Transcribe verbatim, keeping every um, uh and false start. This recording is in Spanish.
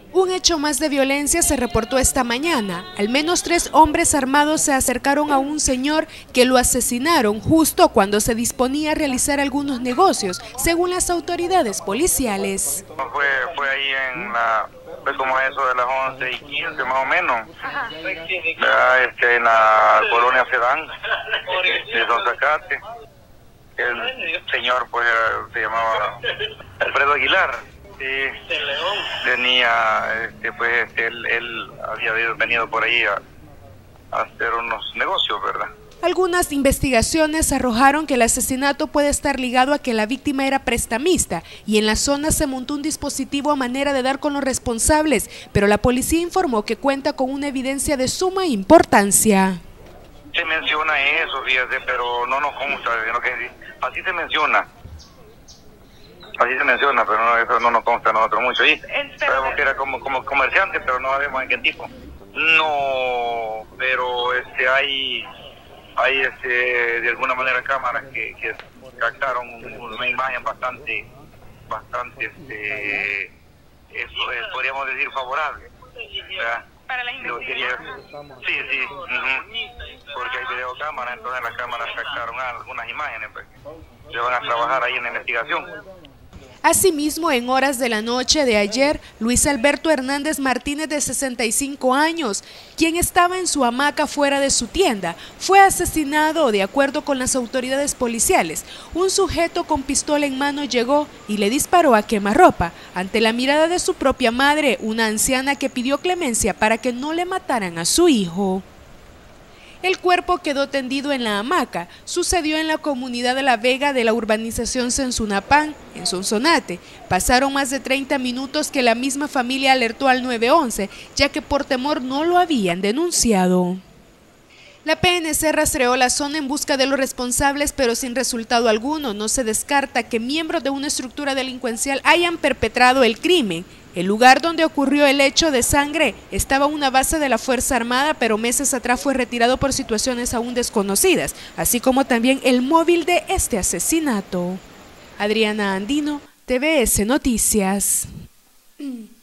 Un hecho más de violencia se reportó esta mañana. Al menos tres hombres armados se acercaron a un señor que lo asesinaron justo cuando se disponía a realizar algunos negocios, según las autoridades policiales. Fue, fue ahí en la, fue como eso de las once y quince más o menos, este, en la colonia Sedán, de Don Zacate. El señor pues se llamaba Alfredo Aguilar. Sí, tenía, este, pues este, él, él había venido por ahí a, a hacer unos negocios, ¿verdad? Algunas investigaciones arrojaron que el asesinato puede estar ligado a que la víctima era prestamista y en la zona se montó un dispositivo a manera de dar con los responsables, pero la policía informó que cuenta con una evidencia de suma importancia. Se menciona eso, fíjate, pero no nos consta, sino que así se menciona. Así se menciona, pero no, eso no nos consta a nosotros mucho. Y sabemos que era como, como comerciante, pero no sabemos en qué tipo. No, pero este hay, hay este, de alguna manera cámaras que, que captaron una imagen bastante, bastante, este, eso, eh, podríamos decir favorable. ¿Verdad? Para la investigación. Sí, sí, uh-huh. Porque hay videocámaras, entonces las cámaras captaron algunas imágenes, pues, se van a trabajar ahí en la investigación. Asimismo, en horas de la noche de ayer, Luis Alberto Hernández Martínez, de sesenta y cinco años, quien estaba en su hamaca fuera de su tienda, fue asesinado. De acuerdo con las autoridades policiales, un sujeto con pistola en mano llegó y le disparó a quemarropa. Ante la mirada de su propia madre, una anciana que pidió clemencia para que no le mataran a su hijo. El cuerpo quedó tendido en la hamaca. Sucedió en la comunidad de La Vega de la urbanización Sensunapán, en Sonsonate. Pasaron más de treinta minutos que la misma familia alertó al nueve once, ya que por temor no lo habían denunciado. La P N C rastreó la zona en busca de los responsables, pero sin resultado alguno. No se descarta que miembros de una estructura delincuencial hayan perpetrado el crimen. El lugar donde ocurrió el hecho de sangre estaba una base de la Fuerza Armada, pero meses atrás fue retirado por situaciones aún desconocidas, así como también el móvil de este asesinato. Adriana Andino, T V S Noticias.